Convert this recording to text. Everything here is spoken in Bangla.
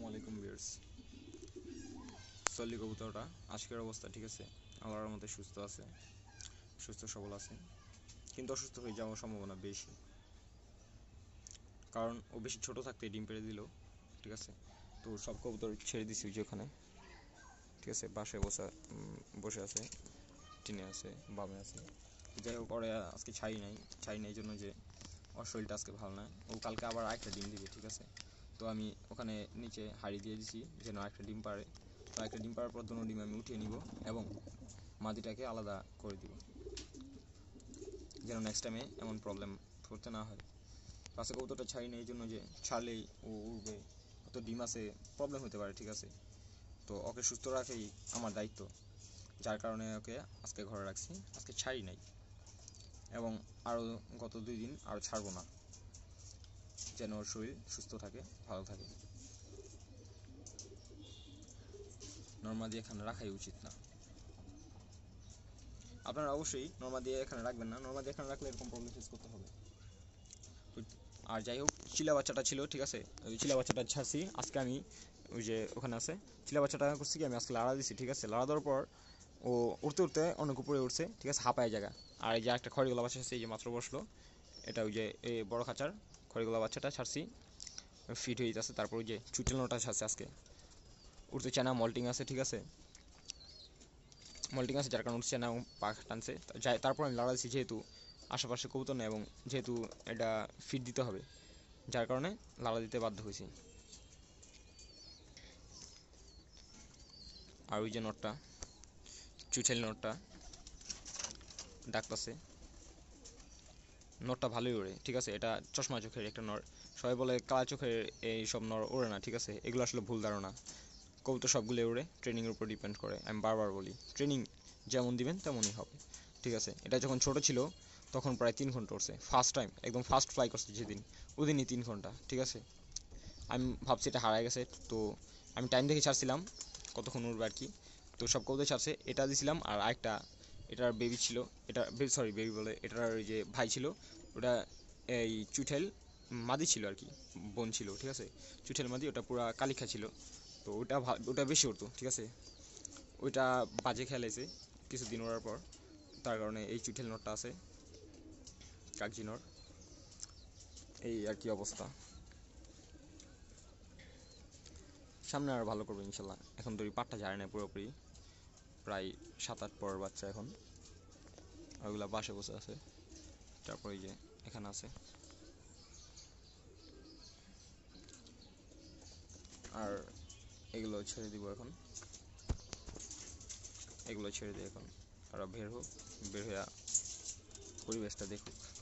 আলাইকুম ভিউয়ার্স। সল্লি কবুতরটা আজকের অবস্থা ঠিক আছে, আল্লাহর মধ্যে সুস্থ আছে, সুস্থ সবল আছে, কিন্তু অসুস্থ হয়ে যাওয়ার সম্ভাবনা বেশি, কারণ ও বেশি ছোট থাকতে ডিম পেড়ে দিল। ঠিক আছে, তো সব কবুতর ছেড়ে দিছি যে ওখানে, ঠিক আছে, বাসে বসে আছে, টিনে আছে, বামে আছে। যাই হোক, ওরা আজকে ছাড়ি নাই জন্য যে ওর শরীরটা আজকে ভালো না। ও কালকে আবার আরেকটা ডিম দিবে, ঠিক আছে। তো আমি ওখানে নিচে হাঁড়ি দিয়ে দিছি যেন একটা ডিম পারে। তো একটা ডিম পাড়ার পর দুটো ডিম আমি উঠিয়ে নিব এবং মাদিটাকে আলাদা করে দিব, যেন নেক্সট টাইমে এমন প্রবলেম করতে না হয়। পাশে কবুতরটা ছাড়ি না এই জন্য যে ছাড়লেই ও উড়বে, অত ডিম আছে, প্রবলেম হতে পারে, ঠিক আছে। তো ওকে সুস্থ রাখাই আমার দায়িত্ব, যার কারণে ওকে আজকে ঘরে রাখছি, আজকে ছাড়ি নাই। এবং আরও গত 2 দিন আরও ছাড়বো না, যেন ওর শরীর সুস্থ থাকে, ভালো থাকে। নরমাদি এখানে রাখাই উচিত না। আপনারা অবশ্যই নরমাদি এখানে রাখবেন না, নরমাদি এখানে রাখলে এরকম প্রবলেম ফেস করতে হবে। আর যাই হোক, চিলা বাচ্চাটা ছিল, ঠিক আছে, ওই চিলা বাচ্চাটা ছাড়ছি আজকে আমি, ওই যে ওখানে আছে চিলা বাচ্চাটা করছি কি আমি আজকে লাড়া দিছি, ঠিক আছে। লাড়া দেওয়ার পর ও উঠতে উঠতে অনেক উপরে উঠছে, ঠিক আছে, হাঁপায় জায়গা। আর এই যে একটা খড়িগোলা বাচ্চা আছে, এই যে মাত্র বসলো, এটা ওই যে এই বড় খাঁচার খড়িগোলা বাচ্চাটা ছাড়ছি, ফিট হয়ে যেতেছে। তারপর ওই যে চুটেলনোটা ছাড়ছে আজকে, উঠতে চায় না, মল্টিং আছে, ঠিক আছে, মল্টিং আছে, যার কারণে উঠছে না, পাখ টানছে। তারপর আমি লাড়া দিচ্ছি, যেহেতু আশেপাশে কবুতর নেই এবং যেহেতু এটা ফিট দিতে হবে, যার কারণে লাড়া দিতে বাধ্য হয়েছি। আর ওই যে নটটা, চুটেল নটটা ডাকতেছে, নরটা ভালোই ওড়ে, ঠিক আছে। এটা চশমা চোখের একটা নর। সবাই বলে কালা চোখের এই সব নর ওড়ে না, ঠিক আছে, এগুলো আসলে ভুল ধারণা। কবুতর সবগুলো ওড়ে, ট্রেনিংয়ের উপর ডিপেন্ড করে। আমি বারবার বলি, ট্রেনিং যেমন দিবেন তেমনই হবে, ঠিক আছে। এটা যখন ছোট ছিল তখন প্রায় 3 ঘন্টা উঠছে, ফার্স্ট টাইম একদম ফার্স্ট ফ্লাই করছে যেদিন, ওদিনই 3 ঘন্টা, ঠিক আছে। আমি ভাবছি এটা হারায় গেছে, তো আমি টাইম দেখে ছাড়ছিলাম কতক্ষণ উঠবে আর কি। তো সব কবুতর ছাড়ছে, এটা দিছিলাম। আর আরেকটা, এটার বেবি ছিল, এটা সরি বেবি বলে, এটার ওই যে ভাই ছিল, ওটা এই চুঠেল মাদি ছিল আর কি, বোন ছিল, ঠিক আছে। চুঠেল মাদি, ওটা পুরা কালিখা ছিল। তো ওটা বেশি উঠতো, ঠিক আছে। ওইটা বাজে খেলেছে কিছুদিন ওড়ার পর, তার কারণে এই চুঠেল নটটা আছে, কাকজি নর। এই আর কি অবস্থা। সামনে আর ভালো করবো ইনশাল্লাহ। এখন তো পাটটা ঝাড়ে না পুরোপুরি, প্রায় 7-8 পরের বাচ্চা এখন, ওইগুলা বাসে বসে আছে। তারপর এই যে এখানে আছে। আর এগুলো ছেড়ে দিব এখন, এগুলো ছেড়ে দিই এখন, ওরা বের হোক, বের হয়ে পরিবেশটা দেখুক।